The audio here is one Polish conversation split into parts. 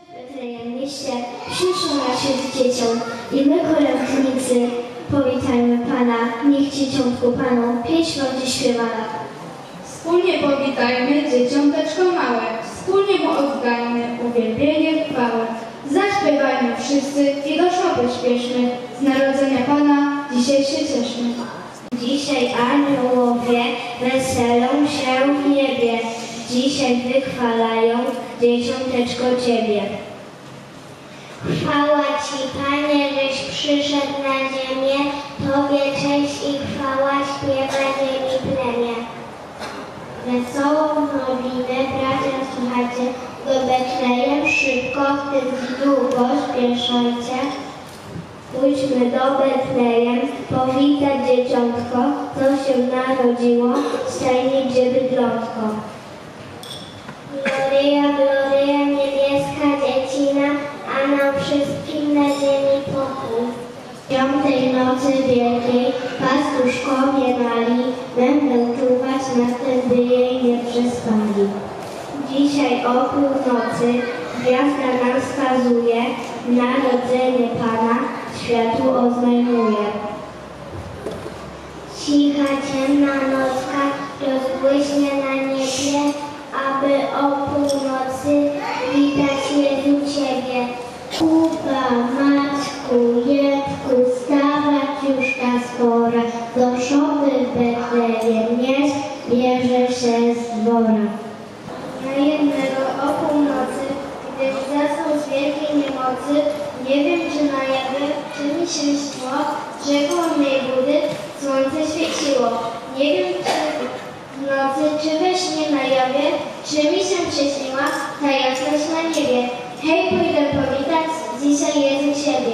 Mieście przyszło nasze dzieciom i my, kolędnicy, powitajmy Pana, niech dzieciątku Panu pieśń będzie śpiewana. Wspólnie powitajmy dzieciąteczko małe, wspólnie mu oddajmy uwielbienie, chwałę. Zaśpiewajmy wszyscy i do szopy śpieszmy, z narodzenia Pana dzisiaj się cieszmy. Dzisiaj aniołowie weselą się w niebie, dzisiaj wychwalają dzieciąteczko Ciebie. Chwała Ci, Panie, żeś przyszedł na ziemię, Tobie cześć i chwała śpiewa ziemi plemię. Wesołą nowinę, bracia, słuchajcie, do Betlejem szybko, w tym długo śpieszajcie. Pójdźmy do Betlejem, powitać dzieciątko, co się narodziło, w stajni, gdzie bydlątko. Gloria, gloria, niebieska dziecina, a nam wszystkim na ziemi pokój. Piątej nocy wielkiej pastuszkowie mali będą czuwać nad tym, by jej nie przespali. Dzisiaj o północy gwiazda nam wskazuje, narodzenie Pana światu oznajmuje. Cicha, ciemna nocka rozbłyśnie na niebie, aby o północy witać Jezu Ciebie. Kuba, Maćku, Jewku, wstawać już ta spora, do szopy w Betlejem nieść bierze się z dwora. Na jednego o północy, gdyż zasnął z wielkiej niemocy, nie wiem czy na jawie, czy mi się śniło, że koło mej budy słońce świeciło. Nie wiem czy w nocy, czy we śnie na jawie, czy mi się przyśniła ta jasność na niebie. Hej, pójdę powitać dzisiaj Jezu Ciebie.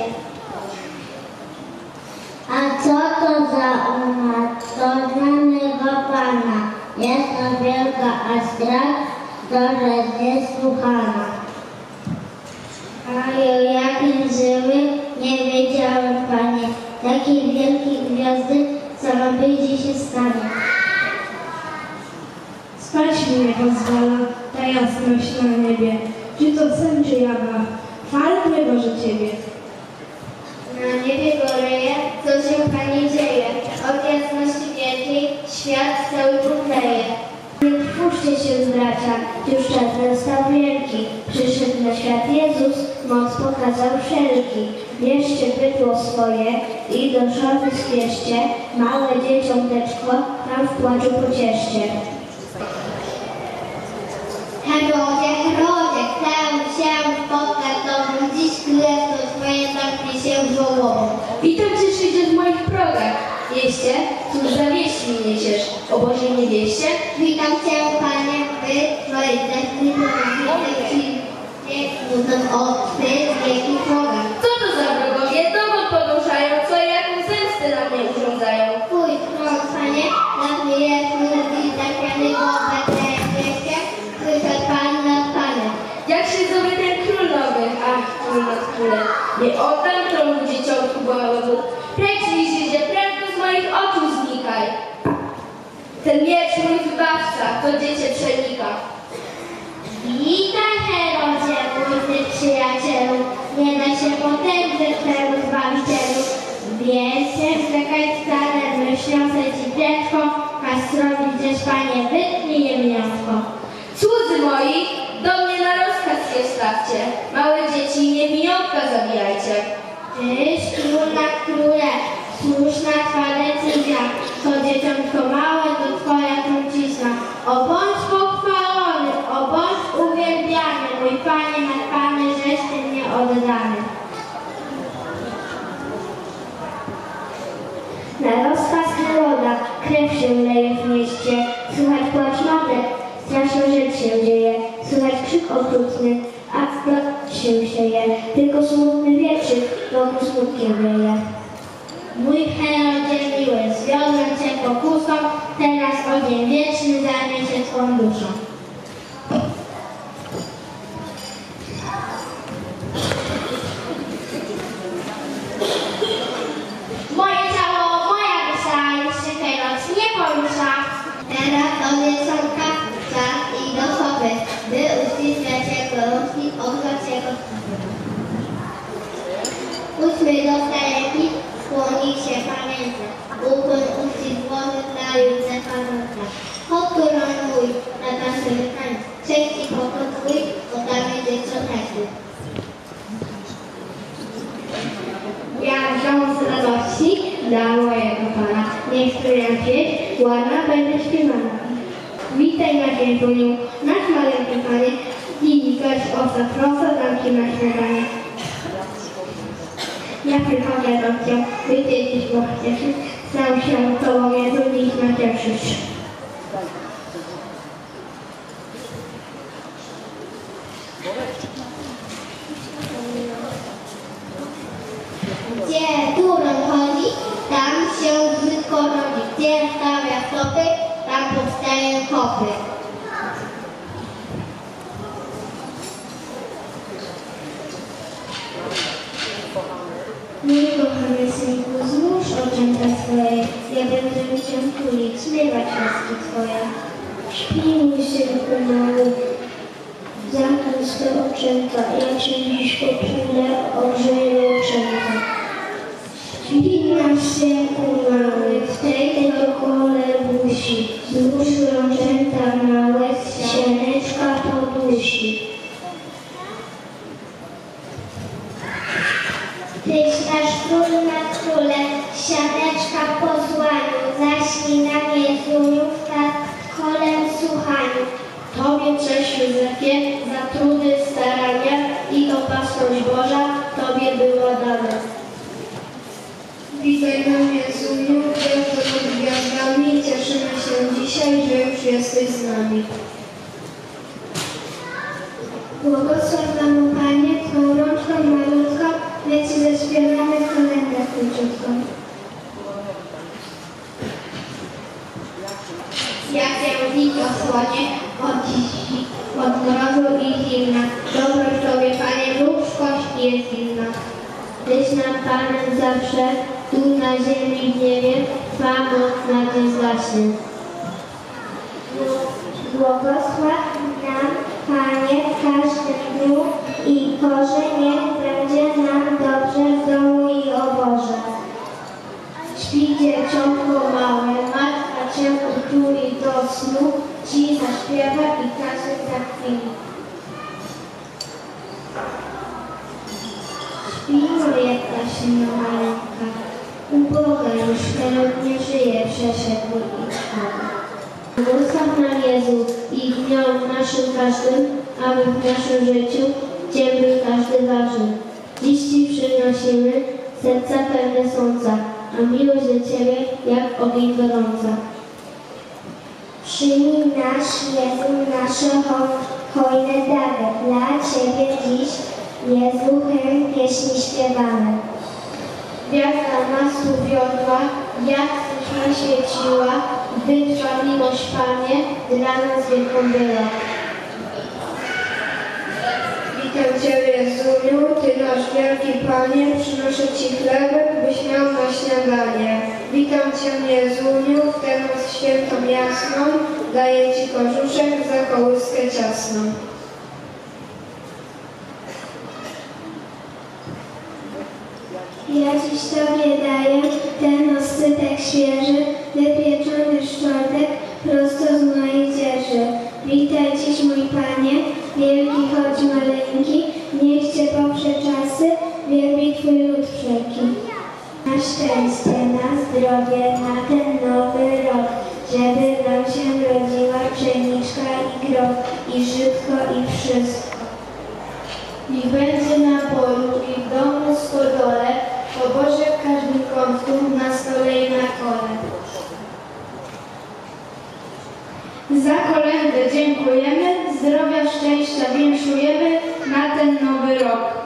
A co to za uma, to znanego Pana? Jest to wielka, a strach to, że niesłuchana. A o jakim żyły, nie wiedziałem, Panie. Takiej wielkiej gwiazdy sama wyjdzie się stanie. Spać mi nie pozwala ta jasność na niebie. Czy to sen, czy jawa? Chwal mnie, Boże, Ciebie. Na niebie goreje, co się Panie dzieje. Od jasności wielkiej świat cały kupleje. Nie trwóżcie się, bracia, już czas nastał wielki. Przyszedł na świat Jezus, moc pokazał wszelki. Bierzcie bydło swoje i do szopy spieszcie, małe dzieciąteczko tam w płaczu pocieszcie. Herodzie, Herodzie, chcę się spotkać z Tobą, dziś królestwo swoje zamknie się żołobą. Witam Cię, przyjdzie w moich progach. Jeście, cóż za wieści mi niesiesz, o Bożej niewieście? Witam Cię, Panie, Wy, Twoje zechny, powiedzę Ci, niech budzą od Twych wielkich progach. Co to za wrogowie? Dokąd podążają? Co i jaką zemstę na mnie urządzają? Twój tron, Panie, na mnie jest ludzi zapiany go Betlejem wieście, przyszedł Pan nad Panem. Jak się zowie ten król nowy? Ach, król nad królem. Nie oddam tronu dzieciątku Bogu. Precz mi życie, prędko z moich oczu znikaj. Ten miecz mój wybawca, to dziecię przenika. Witaj, Herodzie, mój Ty przyjacielu, nie da się potępić temu Zbawicielu. Wiecie, czekaj wcale, myślące Ci dziecko, kastrowi gdzieś, Panie, wytnij niemiątko. Cudzy moi, do mnie na rozkaz się stawcie. Małe dzieci, niewiniątka zabijajcie. Tyś król nad króle, słuszna Twa decyzja, to dzieciątko małe, to Twoja trucizna. O bądź pochwalony, o bądź uwielbiany, mój Panie nad Pany, żeś Ty mnie oddany. Na rozkaz Heroda krew się leje w mieście, słychać płacz matek, straszna rzecz się dzieje, słychać krzyk okrutny, a plot się sieje, tylko smutny wietrzyk wokół smutkiem wieje. Mój Herodzie miły, zwiodłem Cię pokusą, teraz ogień wieczny zajmie się Twą duszą. Moje ciało, moja dusza, już się Herod nie porusza. Teraz do wieczorka czas i do szopy, by uściskać Cię gorączki, ogrzać Cię My do stareki skłoni się pamięta, ukłon uścisk złoty dla jutne pamięta. Chodź tu mój, na tamte wychanie, cześć i pokój twój, oddamy dziecko tacy. Ja wziąłem z radości dla mojego Pana. Niech Twoja pieśń ładna będzie śpiewana. Witaj na Dziękuniu, nasz maleńki Panie, i gość osa prosa zamki na śniadanie. Ja przychodzę do Cię, by Cię dziś pocieszyć, stał się Tobą Jezu, dziś nacieszyć. Gdzie turą chodzi, tam się brzydko rodzi. Gdzie stawia stopy, tam powstają kopy. Mój kochany synku, złóż oczęta swoje, ja będę cię tulić, zmywać łaski twoje. Śpi mój synku mały, zamknij swe oczęta, ja cię dziś poczulę, ogrzeję oczęta. Śpi nasz synku mały, w tej tylko kole busi, złóż oczęta małe, sieneczka podusi. Tyś nasz król nad królem, sianeczka w posłaniu, zaśnij nam Jezuniu w tak kolem słuchaniu. Tobie cześć Józefie, za trudy, starania i opasność Boża Tobie była dana. Witaj nam Jezuniu, gwiazdo pod gwiazdami, cieszymy się dzisiaj, że już jesteś z nami. Błogosław nam, Panie, Twą rączką malutką, my Ci zaśpiewamy kolędę króciutką. Jak się znikło słonie, od mrozu i zimna. Dobroć Tobie, Panie, ludzkość jest inna. Tyś nam Panem zawsze, tu na ziemi i w niebie, Twa moc na tym zgaśnie. Błogosław nam, Panie, w każdym dniu i porze, niech będzie nam dobrze w domu i oborze. Śpi dziewczątko małe, matka Cię utuli do snu, Ci zaśpiewa i każe za chwilę. Śpi moja Kasina maleńka, uboga już teraz nie żyje, przeszedł i trwa. Błogosław nam Jezu i dniom naszym każdym, aby w naszym życiu Cię był każdy ważny. Dziś Ci przynosimy serca pełne słońca, a miłość do Ciebie jak ogień gorąca. Przyjmij nasz Jezu nasze hojne dary. Dla Ciebie dziś, Jezu, hymn pieśni śpiewamy. Gwiazda nas uwiodła, jasność naświeciła, gdy Twa miłość, Panie, dla nas wielką była. Witam Ciebie, Jezuniu, Ty nasz wielki Panie, przynoszę Ci chlebek, byś miał na śniadanie. Witam Cię, Jezuniu, w tę noc świętą jasną, daję Ci korzuszek za kołyskę ciasną. Ja dziś Tobie daję ten oscypek świeży, wypieczony szczotek prosto z mojej dzieży. Witaj dziś mój Panie, wielki choć maleńki, niech Cię poprze czasy, wielbi Twój lud wszelki. Na szczęście, na zdrowie, na ten nowy rok, żeby nam się rodziła pszeniczka i groch, i żytko, i wszystko. Niech będzie na polu i w domu stodole, o Boże w każdym kątku, na stole i na kole. Za kolędę dziękujemy, zdrowia, szczęścia winszujemy na ten nowy rok.